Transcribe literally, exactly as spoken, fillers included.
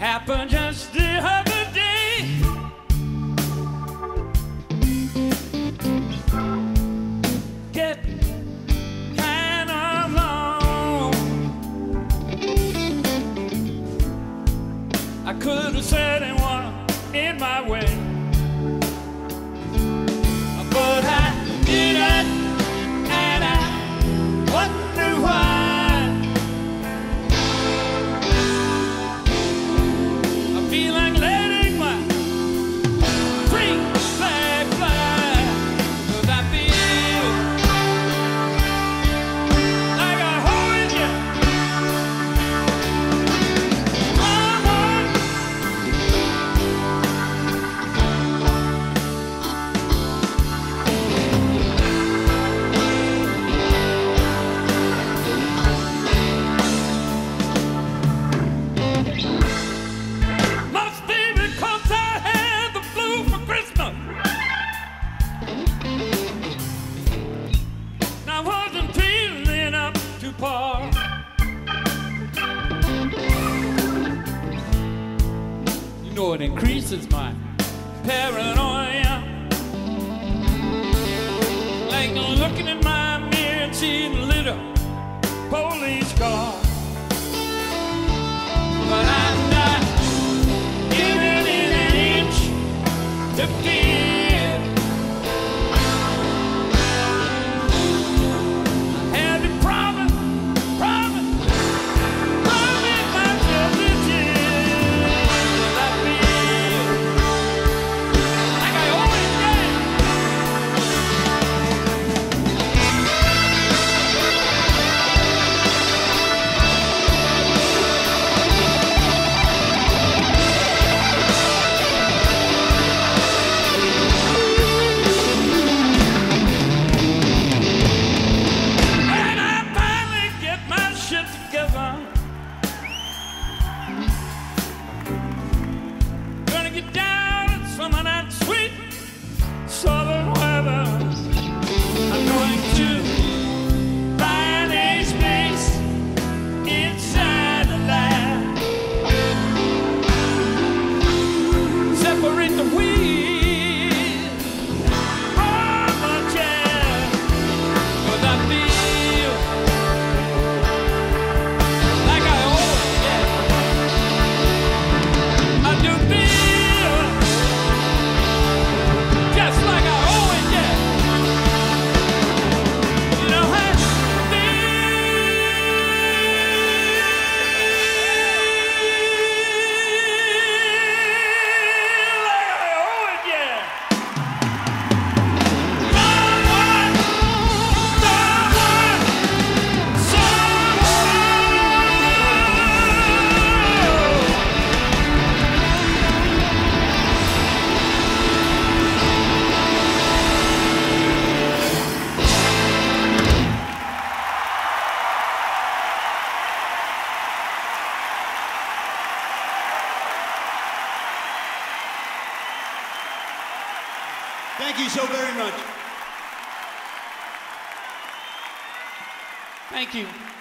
happened just the other day. Get kind of long. I could have said it one in my way, but I didn't, and I wonder why. I feel like letting my free flag fly, 'cause I feel like I hold you. Must be because I had the flu for Christmas. And I wasn't feeling up to par. You know it increases my paranoia, like looking in my mirror and seeing a little police car. But I'm not giving it an inch to fear. I had to promise, promise, promise myself this year. 'Cause I feel like I always did. When I finally get my shit together, gonna get down in some of that sweet southern weather. I'm going to find a space inside the land, separate the wheat from the chair. 'Cause I feel like I always did. I do feel just like I always did. You know, I feel like I always did. Someone, someone, Thank you so very much. Thank you.